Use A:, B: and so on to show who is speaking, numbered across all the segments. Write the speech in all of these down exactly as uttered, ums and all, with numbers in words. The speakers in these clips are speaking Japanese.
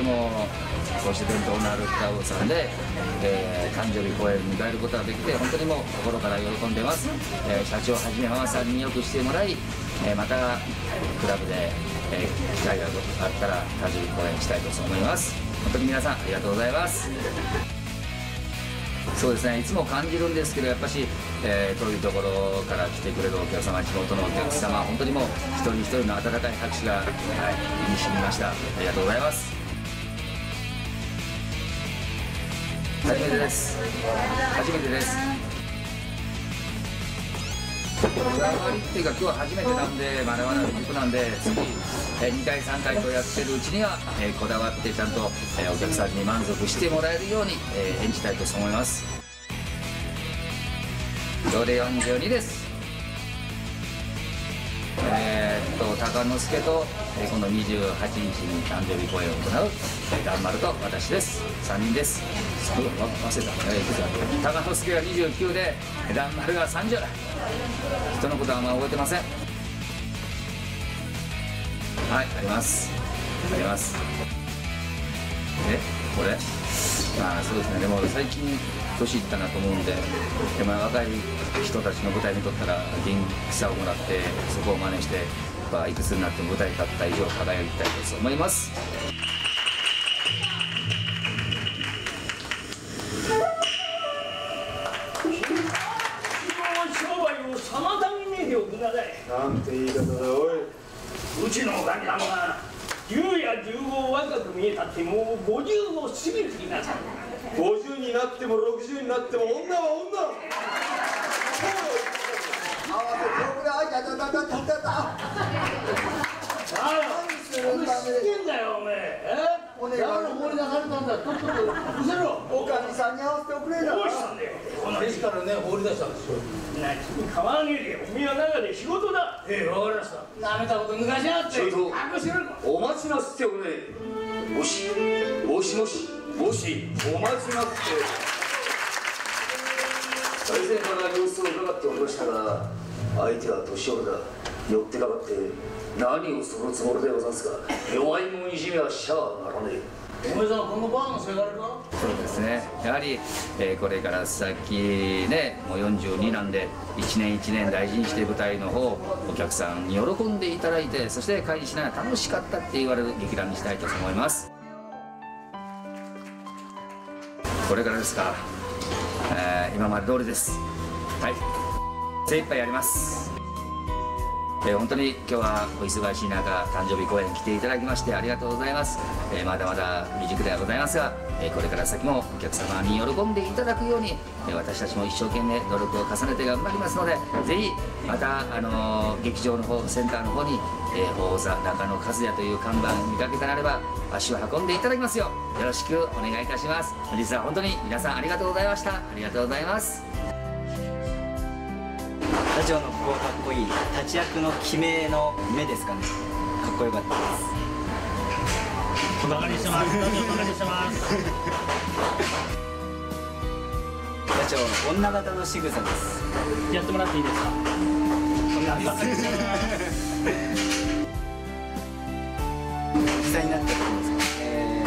A: りもこうして伝統のある北尾さんで、えー、誕生日公演を迎えることができて本当にもう心から喜んでます。えー、社長はじめママさんによくしてもらい、えー、またクラブで、えー、機会があったら誕生日公演したいと思います。本当に皆さんありがとうございます。そうですね、いつも感じるんですけど、やっぱし、えー、遠いところから来てくれるお客様、地元のお客様、本当にもう一人一人の温かい拍手が、はい、身に染みました。ありがとうございます。初めてです。初めてです。こだわりっていうか、今日は初めてなんで、まだまだ未熟なんで、次、えー、にかい、さんかいとやってるうちには、えー、こだわってちゃんと、えー、お客さんに満足してもらえるように、えー、演じたいと思います。今日でよんじゅうにです。えー、っと鷹之助と、えー、今度にじゅうはちにちに誕生日公演を行う、えー、蘭丸と私です。さんにんです。忘れた、えー、鷹之助がにじゅうきゅうで蘭丸がさんじゅう。人のことはあんま覚えてません。はい、ありますあります。えこれまあそうですね。でも最近年いったなと思うんで、でも若い人たちの舞台見とったら元気さをもらって、そこを真似してやっぱいくつになっても舞台に立った以上輝きたいと思います。
B: 商売を妨げねえでおくなさい。
C: なんて言い方だおい。
B: うちのおかみさんがじゅうやじゅうご若く見えたってもうごじゅうを過ぎる気がさ
C: ごじゅうになってもろくじゅうになっても女は女。
D: 合わせておくれ。あいたたたたたた。
B: 何するんだしてんだよおめえ。え？
D: お願い。
B: だから放り出されたんだ。とっとと伏せろ。
D: おかみさんに合わせておくれな。
B: どうしたんだよ。
E: ですからね、放り出したんですよ。
B: な君かわねえでおめえは中で仕事だ。
E: ええ、わかりました。なめたこと抜かしやがって。
F: ちょいと
B: 隠してるか。
F: お待ちなすっておくれ。もしもしもしもしお待ちなすって。最前から様子を伺っておりましたが、相手は年寄りだ。寄ってかかって何をするつもりでござんすか。弱いもんいじめはしちゃならねえ。
E: お前さん、このバーのせがれか。
A: そうですね、やはり、えー、これから先ね、もうよんじゅうになんで一年一年大事にして舞台の方お客さんに喜んでいただいて、そして帰りしながら楽しかったって言われる劇団にしたいと思います。これからですか、えー、今まで通りです。はい、精一杯やります。えー、本当に今日はお忙しい中、誕生日公演来ていただきましてありがとうございます。えー、まだまだ未熟ではございますが、えー、これから先もお客様に喜んでいただくように、えー、私たちも一生懸命努力を重ねて頑張りますので、ぜひまた、あのー、劇場の方、センターの方に、えー、王座中野和也という看板見かけたなれば足を運んでいただきますようよろしくお願いいたします。本日は本当に皆さんありがとうございました。ありがとうございます。
G: ラジオのここがかっこいい、立役の決めの目ですかね、かっこよかったです。
B: おバカにしてます。ラジオバカにしてます。
G: ラジオの女型の仕草です。
B: やってもらっていいですか。女型にしてます。
G: 実際になったことですか。え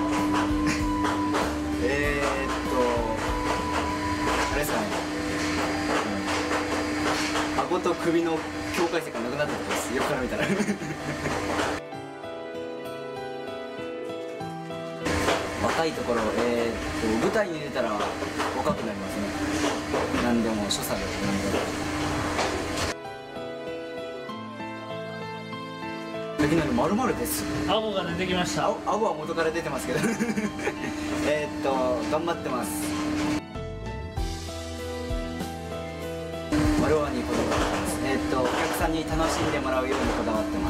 G: ー、えー、っとあれですかね、顎と首の境界線がなくなったところです。横から見たら若いところ、えー、っと舞台に出たら若くなりますね。何でも所作で何でもいきなり丸々です。
B: 顎が出てきました。
G: 顎は元から出てますけどえっと頑張ってます。丸輪にこだわってます。えっとお客さんに楽しんでもらうようにこだわってます。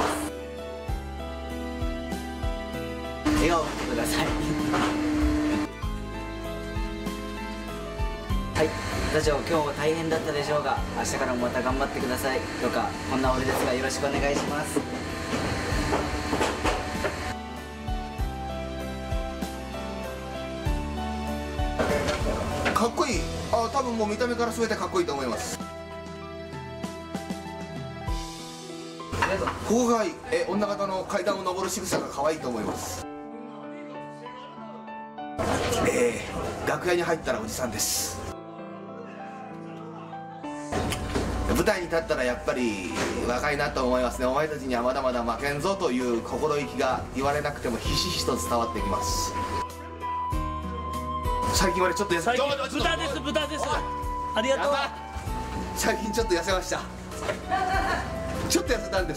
G: 笑顔を見てくださいはい、ラジオ今日は大変だったでしょうが、明日からもまた頑張ってください。どうかこんな俺ですがよろしくお願いします。
D: かっこいい。あ、多分もう見た目から全てかっこいいと思います。ここがいい。え、女方の階段を上る仕草が可愛いと思います。 えー、楽屋に入ったらおじさんです。舞台に立ったらやっぱり若いなと思いますね。お前たちにはまだまだ負けんぞという心意気が言われなくてもひしひしと伝わってきます。最近までちょっと痩せ
B: 最近豚です豚です。ありがとう。
D: 最近ちょっと痩せました。ちょっと痩せたんです。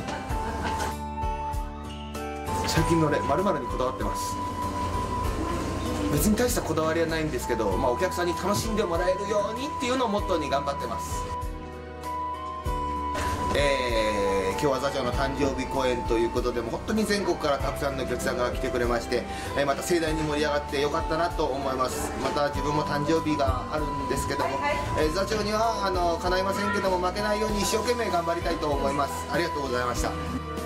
D: 最近のね、〇〇にこだわってます。別に大したこだわりはないんですけど、まあ、お客さんに楽しんでもらえるようにっていうのをモットーに頑張ってます。えー、今日は座長の誕生日公演ということで、もう本当に全国からたくさんのお客さんが来てくれまして、えー、また盛大に盛り上がってよかったなと思います。また自分も誕生日があるんですけども、えー、座長にはあの叶いませんけども負けないように一生懸命頑張りたいと思います。ありがとうございました。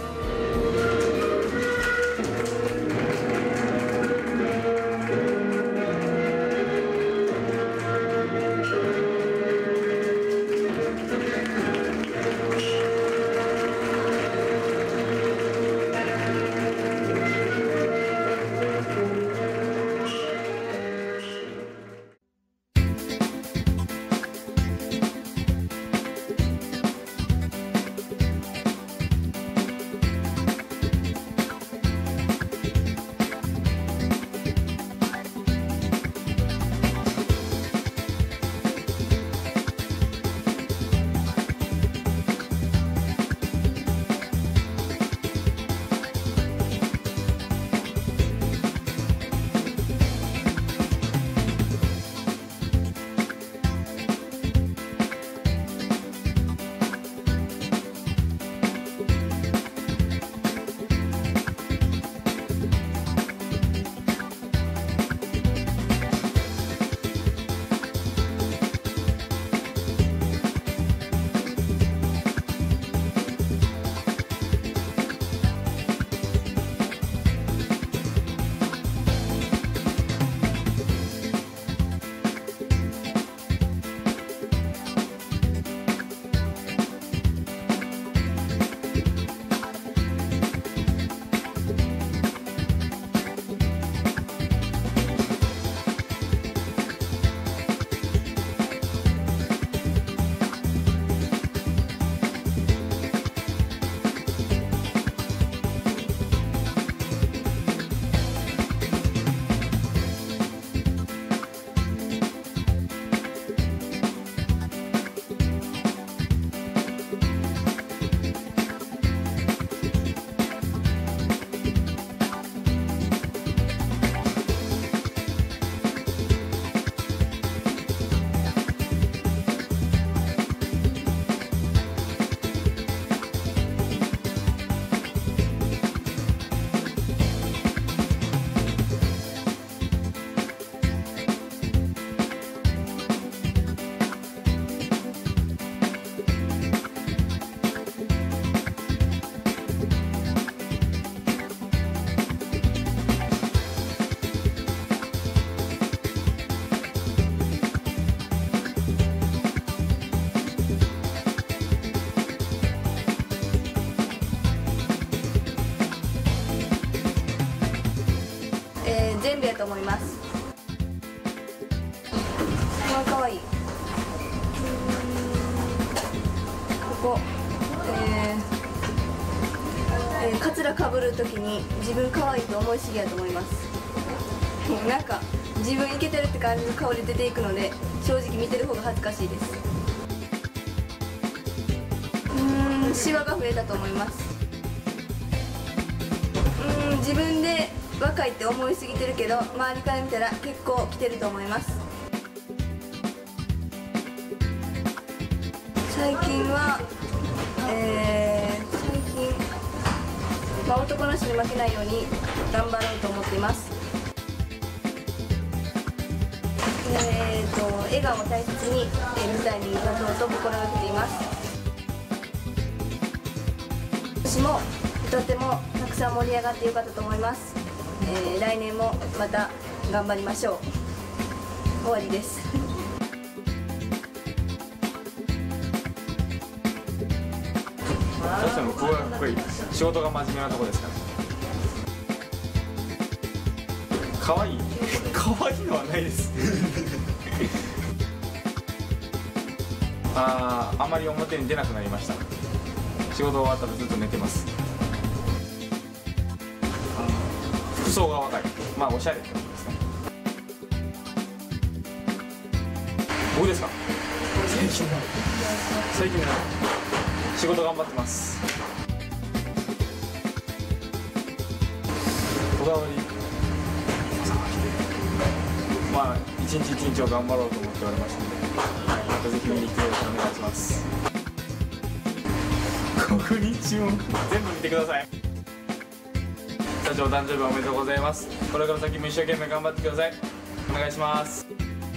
H: 全部やと思います。まあ可愛い。ここ、えーえー、カツラかぶるときに自分可愛いと思いすぎやと思います。なんか自分イケてるって感じの顔で出ていくので、正直見てる方が恥ずかしいです。うーん、シワが増えたと思います。うーん、自分で若いって思いすぎてるけど、周りから見たら結構来てると思います。最近は、えー、最近、まあ、男の人に負けないように頑張ろうと思っています。えーと、笑顔を大切に、えー、舞台に立とうと心がけています。私もとてもたくさん盛り上がってよかったと思います。えー、来年もまた頑張りましょう。終わりです。
I: そして向こうはやっぱり仕事が真面目なところですから。可愛い。 可愛いのはないですあーあまり表に出なくなりました。仕事終わったらずっと寝てます。服装が若い、まあおしゃれってことですね。僕ですか？最近最近仕事頑張ってます。こだわりまあ一日一日を頑張ろうと思っておりましたので、はい、またぜひ見に来てよろしくお願いします。国日も全部見てください。社長誕生日おめでとうございます。これから先も一生懸命頑張ってください。お願いします。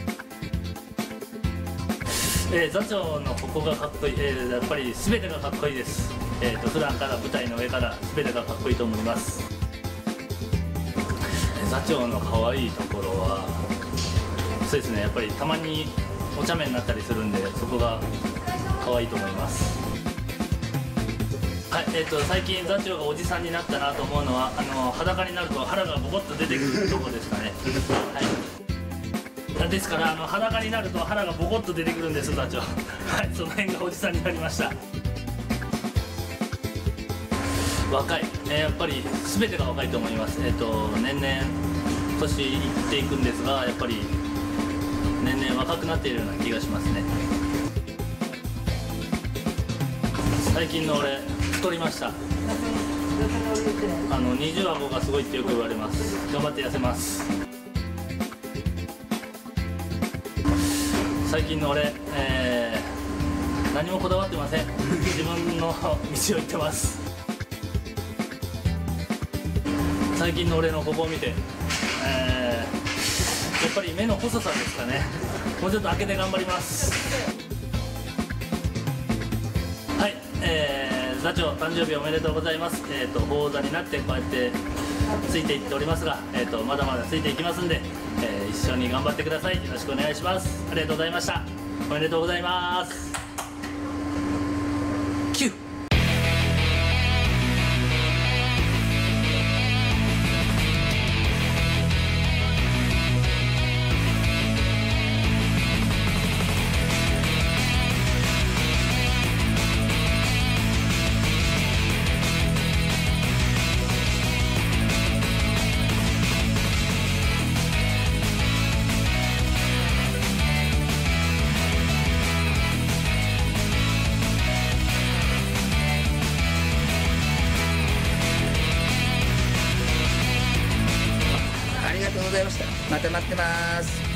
J: えー、座長のここがかっこいい、えー、やっぱり全てがかっこいいです。えーと普段から舞台の上から全てがかっこいいと思います。座長の可愛いところはそうですね、やっぱりたまにお茶目になったりするんで、そこが可愛いと思います。はい、えーと最近座長がおじさんになったなと思うのは、あの裸になると腹がボコッと出てくるところですかね。はい、ですからあの裸になると腹がボコッと出てくるんです座長。はい、その辺がおじさんになりました。若い、えー、やっぱり全てが若いと思います。えっ、ー、と年々年いっていくんですが、やっぱり年々若くなっているような気がしますね。最近の俺太りました。あの二重顎がすごいってよく言われます。頑張って痩せます。最近の俺、えー、何もこだわってません。自分の道を行ってます。最近の俺のここを見て、えー、やっぱり目の細さですかね。もうちょっと開けて頑張ります。はい、えー、座長誕生日おめでとうございます。えーと鳳凰座になってこうやってついていっておりますが、えーとまだまだついていきますんで、えー、一緒に頑張ってください。よろしくお願いします。ありがとうございました。おめでとうございます。キュー。
K: また待ってます。